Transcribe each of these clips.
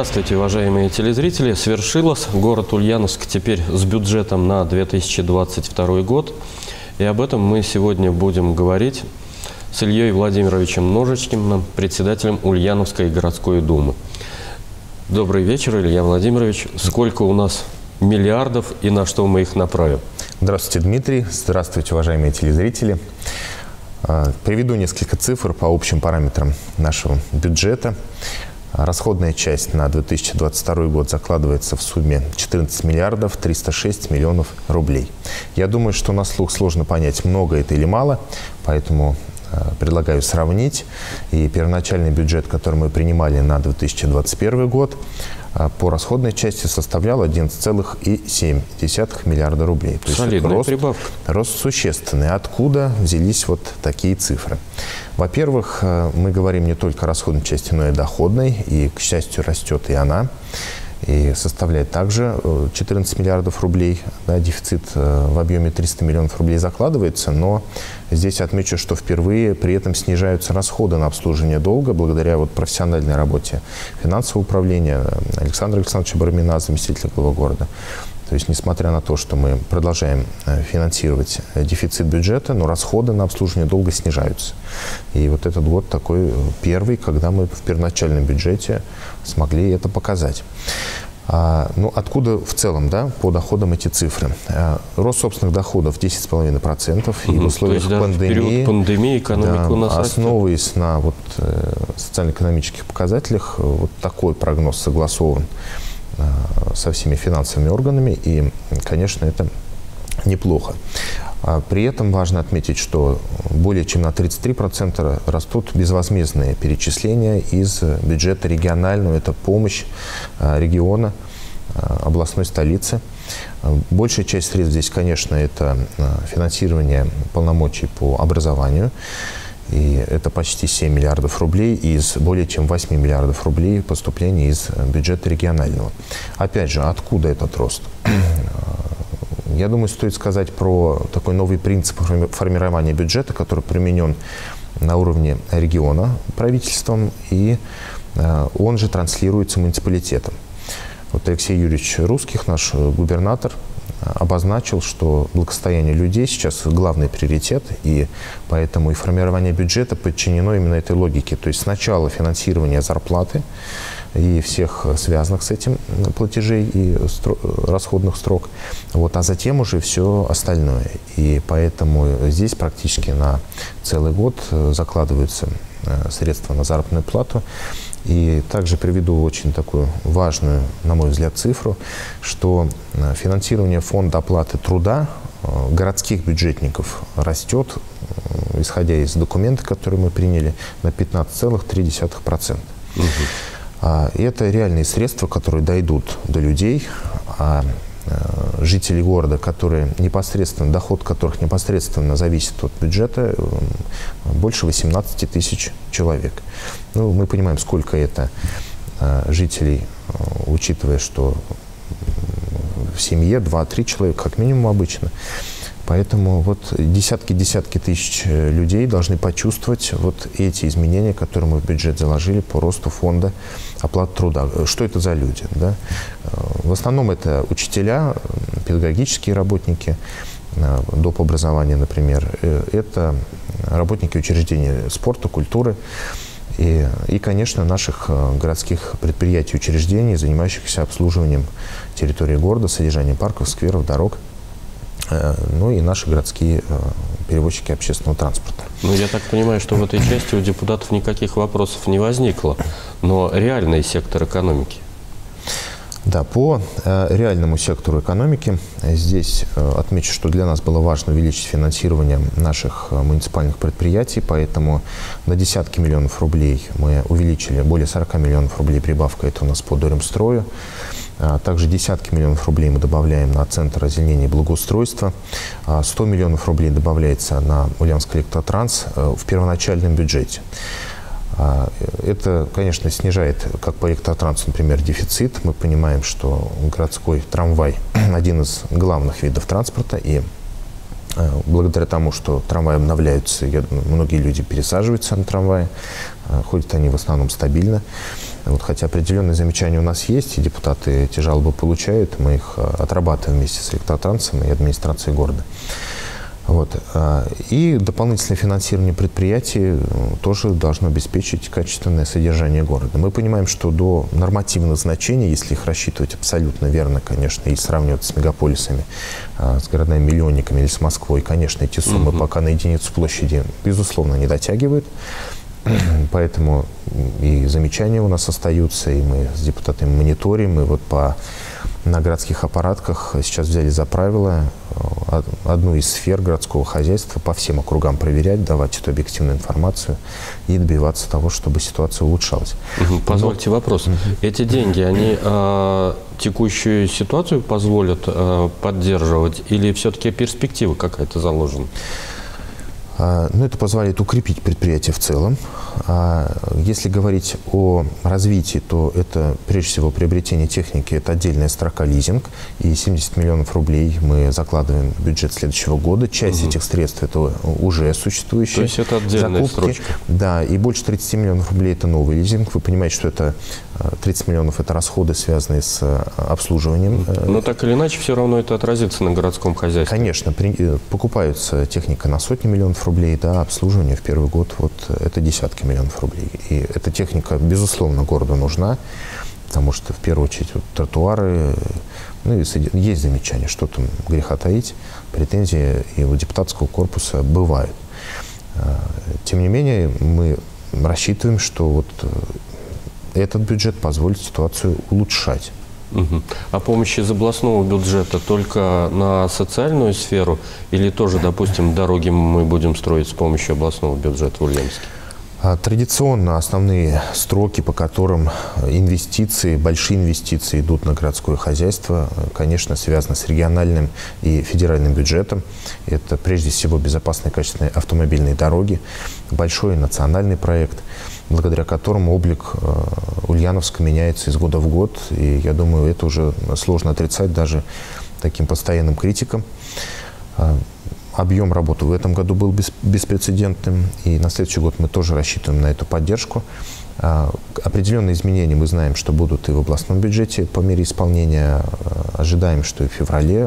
Здравствуйте, уважаемые телезрители. Свершилось. Город Ульяновск теперь с бюджетом на 2022 год. И об этом мы сегодня будем говорить с Ильей Владимировичем Ножичкиным, председателем Ульяновской городской думы. Добрый вечер, Илья Владимирович. Сколько у нас миллиардов и на что мы их направим? Здравствуйте, Дмитрий. Здравствуйте, уважаемые телезрители. Приведу несколько цифр по общим параметрам нашего бюджета. Расходная часть на 2022 год закладывается в сумме 14 миллиардов 306 миллионов рублей. Я думаю, что на слух сложно понять, много это или мало, поэтому предлагаю сравнить. И первоначальный бюджет, который мы принимали на 2021 год, по расходной части составлял 11,7 миллиарда рублей. То есть рост существенный. Откуда взялись вот такие цифры? Во-первых, мы говорим не только о расходной части, но и о доходной. И, к счастью, растет и она. И составляет также 14 миллиардов рублей. Да, дефицит в объеме 300 миллионов рублей закладывается, но здесь отмечу, что впервые при этом снижаются расходы на обслуживание долга благодаря вот профессиональной работе финансового управления Александра Александровича Бармина, заместителя главы города. То есть, несмотря на то, что мы продолжаем финансировать дефицит бюджета, но расходы на обслуживание долга снижаются. И вот этот год такой первый, когда мы в первоначальном бюджете смогли это показать. Ну, откуда в целом, да, по доходам эти цифры? Рост собственных доходов 10,5%. И в условиях пандемии экономика у нас основываясь на вот, социально-экономических показателях, вот такой прогноз согласован со всеми финансовыми органами, и, конечно, это неплохо. При этом важно отметить, что более чем на 33% растут безвозмездные перечисления из бюджета регионального. Это помощь региона, областной столицы. Большая часть средств здесь, конечно, это финансирование полномочий по образованию. И это почти 7 миллиардов рублей из более чем 8 миллиардов рублей поступлений из бюджета регионального. Опять же, откуда этот рост? Я думаю, стоит сказать про такой новый принцип формирования бюджета, который применен на уровне региона правительством, и он же транслируется муниципалитетом. Вот Алексей Юрьевич Русских, наш губернатор, обозначил, что благосостояние людей сейчас главный приоритет, и поэтому и формирование бюджета подчинено именно этой логике. То есть сначала финансирование зарплаты и всех связанных с этим платежей и расходных строк, вот, а затем уже все остальное. И поэтому здесь практически на целый год закладываются средства на заработную плату. И также приведу очень такую важную, на мой взгляд, цифру, что финансирование фонда оплаты труда городских бюджетников растет, исходя из документов, которые мы приняли, на 15,3%. И это реальные средства, которые дойдут до людей, а жителей города, которые непосредственно, доход которых непосредственно зависит от бюджета, больше 18 тысяч человек. Ну, мы понимаем, сколько это жителей, учитывая, что в семье 2-3 человека, как минимум обычно. Поэтому вот десятки тысяч людей должны почувствовать вот эти изменения, которые мы в бюджет заложили по росту фонда оплаты труда. Что это за люди? Да? В основном это учителя, педагогические работники, доп. Образования, например. Это работники учреждений спорта, культуры и, конечно, наших городских предприятий и учреждений, занимающихся обслуживанием территории города, содержанием парков, скверов, дорог. Ну и наши городские перевозчики общественного транспорта. Ну, я так понимаю, что в этой части у депутатов никаких вопросов не возникло, но реальный сектор экономики. Да, по реальному сектору экономики здесь отмечу, что для нас было важно увеличить финансирование наших муниципальных предприятий, поэтому на десятки миллионов рублей мы увеличили, более 40 миллионов рублей прибавка, это у нас по Дорemстрою. Также десятки миллионов рублей мы добавляем на Центр озеленения и благоустройства. 100 миллионов рублей добавляется на Ульяновский электротранс в первоначальном бюджете. Это, конечно, снижает, как по электротрансу, например, дефицит. Мы понимаем, что городской трамвай – один из главных видов транспорта, и благодаря тому, что трамваи обновляются, я думаю, многие люди пересаживаются на трамваи, ходят они в основном стабильно. Вот, хотя определенные замечания у нас есть, и депутаты эти жалобы получают, мы их отрабатываем вместе с Электротрансом и администрацией города. Вот. И дополнительное финансирование предприятий тоже должно обеспечить качественное содержание города. Мы понимаем, что до нормативных значений, если их рассчитывать абсолютно верно, конечно, и сравнивать с мегаполисами, с городами-миллионниками или с Москвой, конечно, эти суммы пока на единицу площади, безусловно, не дотягивают. Поэтому и замечания у нас остаются, и мы с депутатами мониторим, и вот на городских аппаратках сейчас взяли за правило одну из сфер городского хозяйства по всем округам проверять, давать эту объективную информацию и добиваться того, чтобы ситуация улучшалась. Позвольте вопрос. Эти деньги, они текущую ситуацию позволят поддерживать или все-таки перспектива какая-то заложена? Ну, это позволяет укрепить предприятие в целом. Если говорить о развитии, то это прежде всего приобретение техники, это отдельная строка лизинг, и 70 миллионов рублей мы закладываем в бюджет следующего года. Часть этих средств это уже существующие. То есть это отдельная строчка. Да, и больше 30 миллионов рублей это новый лизинг. Вы понимаете, что это 30 миллионов это расходы, связанные с обслуживанием. Но так или иначе, все равно это отразится на городском хозяйстве. Конечно, покупаются техника на сотни миллионов рублей, да, обслуживание в первый год вот это десятки миллионов рублей. И эта техника, безусловно, городу нужна, потому что в первую очередь вот, тротуары, ну и есть замечания, что там греха таить, претензии и у депутатского корпуса бывают. Тем не менее, мы рассчитываем, что вот этот бюджет позволит ситуацию улучшать. А помощь из областного бюджета только на социальную сферу или тоже, допустим, дороги мы будем строить с помощью областного бюджета в Ульяновске? Традиционно основные строки, по которым инвестиции, большие инвестиции идут на городское хозяйство, конечно, связаны с региональным и федеральным бюджетом. Это прежде всего безопасные качественные автомобильные дороги, большой национальный проект, благодаря которому облик Ульяновска меняется из года в год. И я думаю, это уже сложно отрицать даже таким постоянным критикам. Объем работы в этом году был беспрецедентным, и на следующий год мы тоже рассчитываем на эту поддержку. Определенные изменения мы знаем, что будут и в областном бюджете по мере исполнения. Ожидаем, что и в феврале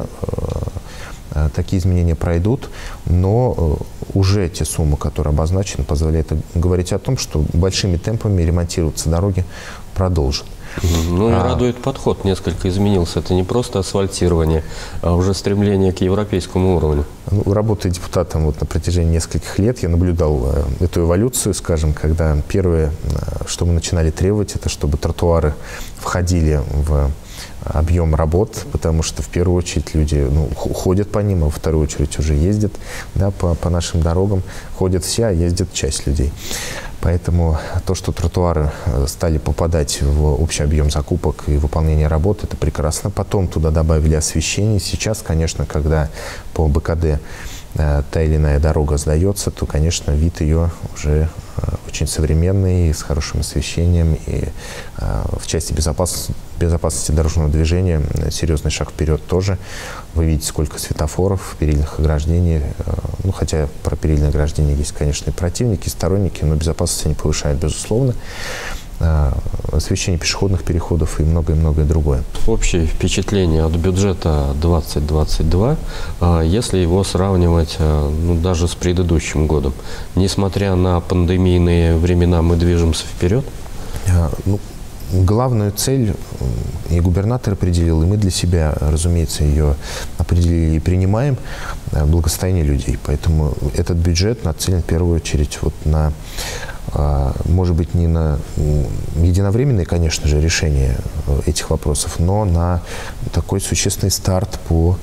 такие изменения пройдут, но уже те суммы, которые обозначены, позволяют говорить о том, что большими темпами ремонтироваться дороги продолжат. Ну и радует подход, несколько изменился. Это не просто асфальтирование, а уже стремление к европейскому уровню. Работая депутатом вот на протяжении нескольких лет, я наблюдал эту эволюцию, скажем, когда первое, что мы начинали требовать, это чтобы тротуары входили в объем работ, потому что в первую очередь люди ходят по ним, а во вторую очередь уже ездят, да, по нашим дорогам. Ходят все, а ездит часть людей. Поэтому то, что тротуары стали попадать в общий объем закупок и выполнения работ, это прекрасно. Потом туда добавили освещение. Сейчас, конечно, когда по БКД та или иная дорога сдается, то, конечно, вид ее уже очень современный, с хорошим освещением. И в части безопасности дорожного движения серьезный шаг вперед тоже. Вы видите, сколько светофоров, перильных ограждений. Ну, хотя про перильные ограждения есть, конечно, и противники, и сторонники, но безопасность они повышают, безусловно. Освещение пешеходных переходов и многое-многое другое. Общее впечатление от бюджета 2022, если его сравнивать даже с предыдущим годом. Несмотря на пандемийные времена, мы движемся вперед? Главную цель и губернатор определил, и мы для себя, разумеется, ее определили и принимаем – благосостояние людей. Поэтому этот бюджет нацелен в первую очередь вот на, может быть, не на единовременное, конечно же, решение этих вопросов, но на такой существенный старт по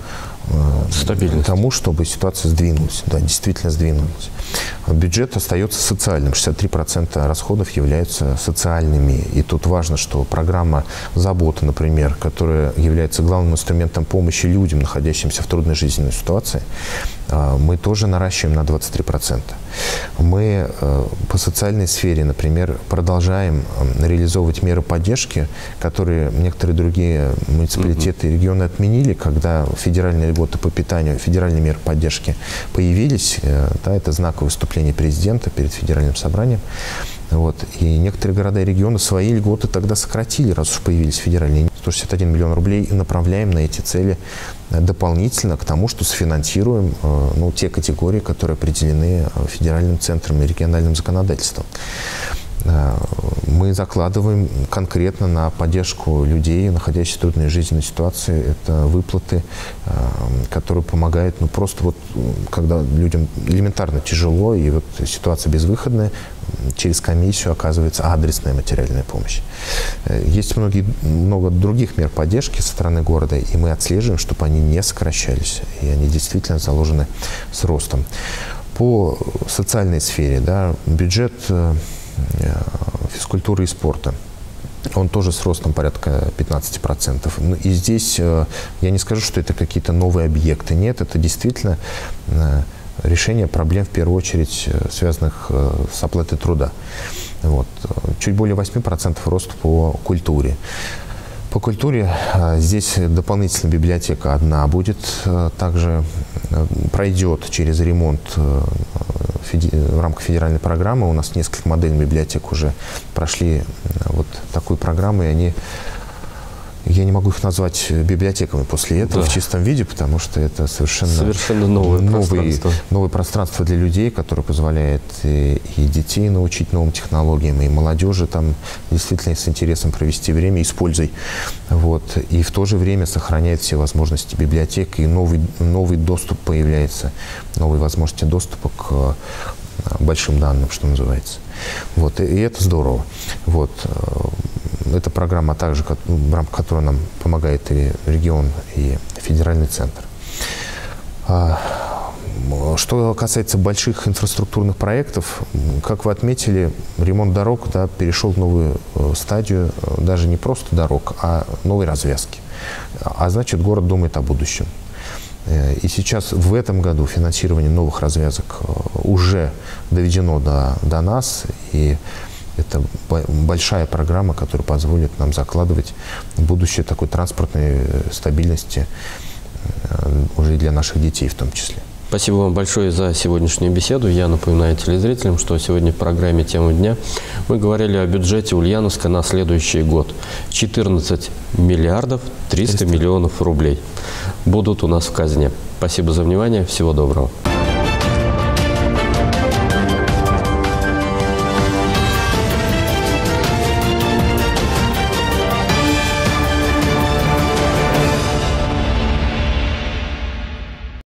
тому, чтобы ситуация сдвинулась, да, действительно сдвинулась. Бюджет остается социальным, 63% расходов являются социальными. И тут важно, что программа «Забота», например, которая является главным инструментом помощи людям, находящимся в трудной жизненной ситуации, мы тоже наращиваем на 23%. Мы по социальной сфере, например, продолжаем реализовывать меры поддержки, которые некоторые другие муниципалитеты и регионы отменили, когда федеральное льготы по питанию, федеральные меры поддержки появились. Да, это знаковое выступление президента перед федеральным собранием. Вот. И некоторые города и регионы свои льготы тогда сократили, раз уж появились федеральные. 161 миллион рублей направляем на эти цели дополнительно к тому, что сфинансируем те категории, которые определены федеральным центром и региональным законодательством. Мы закладываем конкретно на поддержку людей, находящихся в трудной жизненной ситуации. Это выплаты, которые помогают, просто вот, когда людям элементарно тяжело, и вот ситуация безвыходная, через комиссию оказывается адресная материальная помощь. Есть много других мер поддержки со стороны города, и мы отслеживаем, чтобы они не сокращались, и они действительно заложены с ростом. По социальной сфере, да, бюджет физкультуры и спорта, он тоже с ростом порядка 15%. И здесь я не скажу, что это какие-то новые объекты. Нет, это действительно решение проблем, в первую очередь, связанных с оплатой труда. Вот. Чуть более 8% рост по культуре. По культуре здесь дополнительно библиотека одна будет, также пройдет через ремонт в рамках федеральной программы. У нас несколько модельных библиотек уже прошли вот такую программу, и они, я не могу их назвать библиотеками после этого, да, в чистом виде, потому что это совершенно новое пространство для людей, которое позволяет и детей научить новым технологиям, и молодежи там действительно с интересом провести время, используй. Вот. И в то же время сохраняет все возможности библиотек, и новый доступ появляется, новые возможности доступа к большим данным, что называется. Вот. И это здорово. Вот. Эта программа также, в рамках которой нам помогает и регион, и федеральный центр. Что касается больших инфраструктурных проектов, как вы отметили, ремонт дорог, да, перешел в новую стадию, даже не просто дорог, а новой развязки. А значит, город думает о будущем. И сейчас в этом году финансирование новых развязок уже доведено до нас, и это большая программа, которая позволит нам закладывать будущее такой транспортной стабильности уже и для наших детей в том числе. Спасибо вам большое за сегодняшнюю беседу. Я напоминаю телезрителям, что сегодня в программе «Тема дня» мы говорили о бюджете Ульяновска на следующий год. 14 миллиардов 300 миллионов рублей будут у нас в казне. Спасибо за внимание. Всего доброго.